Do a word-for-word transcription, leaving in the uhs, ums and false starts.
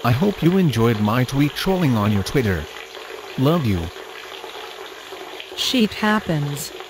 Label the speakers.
Speaker 1: I hope you enjoyed my tweet trolling on your Twitter. Love you.
Speaker 2: Shit happens.